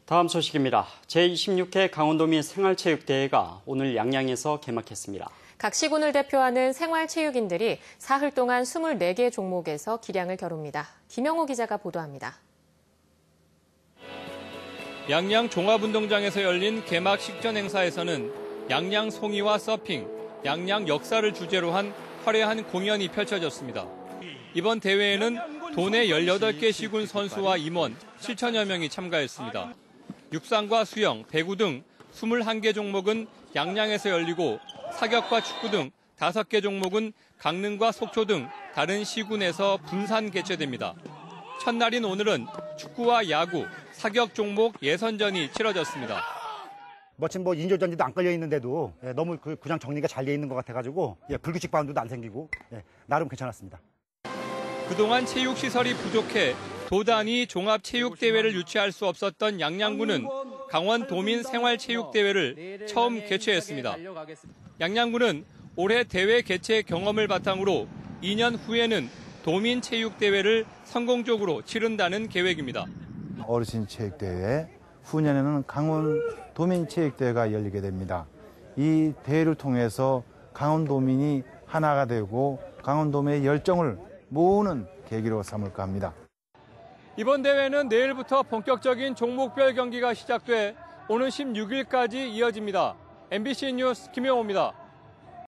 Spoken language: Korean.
다음 소식입니다. 제26회 강원도민 생활체육대회가 오늘 양양에서 개막했습니다. 각 시군을 대표하는 생활체육인들이 사흘 동안 24개 종목에서 기량을 겨룹니다. 김영호 기자가 보도합니다. 양양 종합운동장에서 열린 개막 식전 행사에서는 양양 송이와 서핑, 양양 역사를 주제로 한 화려한 공연이 펼쳐졌습니다. 이번 대회에는 도내 18개 시군 선수와 임원 7천여 명이 참가했습니다. 육상과 수영, 배구 등 21개 종목은 양양에서 열리고 사격과 축구 등 5개 종목은 강릉과 속초 등 다른 시군에서 분산 개최됩니다. 첫날인 오늘은 축구와 야구, 사격 종목 예선전이 치러졌습니다. 마침 인조전지도 안 걸려 있는데도 너무 그냥 정리가 잘 돼 있는 것 같아가지고 불규칙 바운드도 안 생기고 나름 괜찮았습니다. 그동안 체육시설이 부족해 도단위 종합체육대회를 유치할 수 없었던 양양군은 강원도민 생활체육대회를 처음 개최했습니다. 양양군은 올해 대회 개최 경험을 바탕으로 2년 후에는 도민체육대회를 성공적으로 치른다는 계획입니다. 어르신 체육대회, 후년에는 강원 도민체육대회가 열리게 됩니다. 이 대회를 통해서 강원도민이 하나가 되고 강원도민의 열정을 모으는 계기로 삼을까 합니다. 이번 대회는 내일부터 본격적인 종목별 경기가 시작돼 오는 16일까지 이어집니다. MBC 뉴스 김영호입니다.